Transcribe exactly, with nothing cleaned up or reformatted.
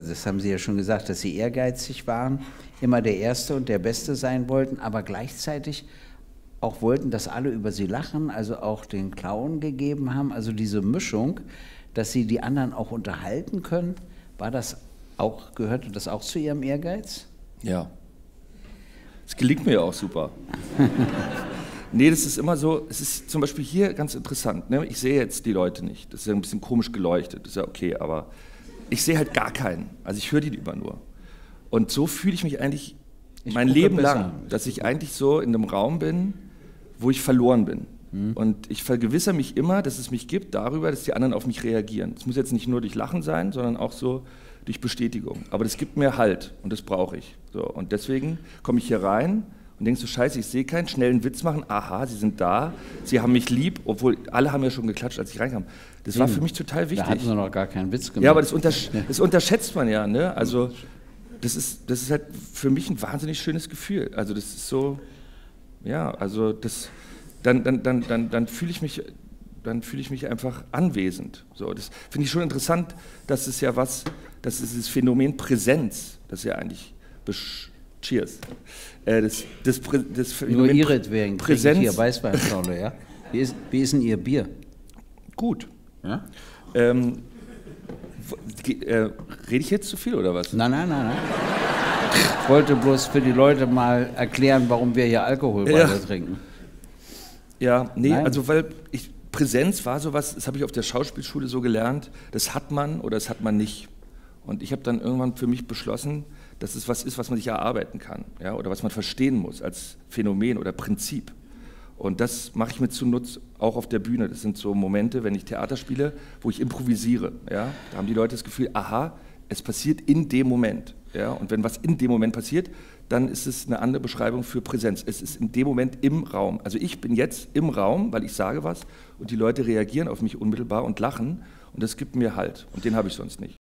Das haben Sie ja schon gesagt, dass Sie ehrgeizig waren, immer der Erste und der Beste sein wollten, aber gleichzeitig auch wollten, dass alle über Sie lachen, also auch den Clown gegeben haben. Also diese Mischung, dass Sie die anderen auch unterhalten können, war das auch, gehörte das auch zu Ihrem Ehrgeiz? Ja. Es gelingt mir ja auch super. Nee, das ist immer so, es ist zum Beispiel hier ganz interessant, ne? Ich sehe jetzt die Leute nicht, das ist ja ein bisschen komisch geleuchtet, das ist ja okay, aber ich sehe halt gar keinen, also ich höre die immer nur. Und so fühle ich mich eigentlich ich mein Leben besser. lang, dass ich eigentlich so in einem Raum bin, wo ich verloren bin. Hm. Und ich vergewissere mich immer, dass es mich gibt darüber, dass die anderen auf mich reagieren. Es muss jetzt nicht nur durch Lachen sein, sondern auch so durch Bestätigung. Aber das gibt mir Halt und das brauche ich. So, und deswegen komme ich hier rein und denkst so, scheiße, ich sehe keinen, schnellen Witz machen, aha, sie sind da, sie haben mich lieb, obwohl alle haben ja schon geklatscht, als ich reinkam. Das war für mich total wichtig. Da hatten sie noch gar keinen Witz gemacht. Ja, aber das, untersch das unterschätzt man ja, ne? Also das ist, das ist halt für mich ein wahnsinnig schönes Gefühl. Also das ist so, ja, also das, dann, dann, dann, dann, dann fühle ich mich, dann fühle ich mich einfach anwesend. So, das finde ich schon interessant, dass es ja was, dass es dieses Phänomen Präsenz, das ist ja eigentlich Cheers. Äh, das, das, das Nur ihretwegen Präsenz. Hier Weißweinschorle, ja? Wie ist, wie ist denn Ihr Bier? Gut. Ja? Ähm, äh, rede ich jetzt zu viel oder was? Nein, nein, nein, nein. Ich wollte bloß für die Leute mal erklären, warum wir hier Alkohol ja. weiter trinken. Ja, nee, nein. also weil ich, Präsenz war sowas, das habe ich auf der Schauspielschule so gelernt, das hat man oder das hat man nicht. Und ich habe dann irgendwann für mich beschlossen, dass es was ist, was man sich erarbeiten kann, ja, oder was man verstehen muss als Phänomen oder Prinzip. Und das mache ich mir zunutze, auch auf der Bühne. Das sind so Momente, wenn ich Theater spiele, wo ich improvisiere. Ja? Da haben die Leute das Gefühl, aha, es passiert in dem Moment. Ja? Und wenn was in dem Moment passiert, dann ist es eine andere Beschreibung für Präsenz. Es ist in dem Moment im Raum. Also ich bin jetzt im Raum, weil ich sage was und die Leute reagieren auf mich unmittelbar und lachen und das gibt mir Halt. Und den habe ich sonst nicht.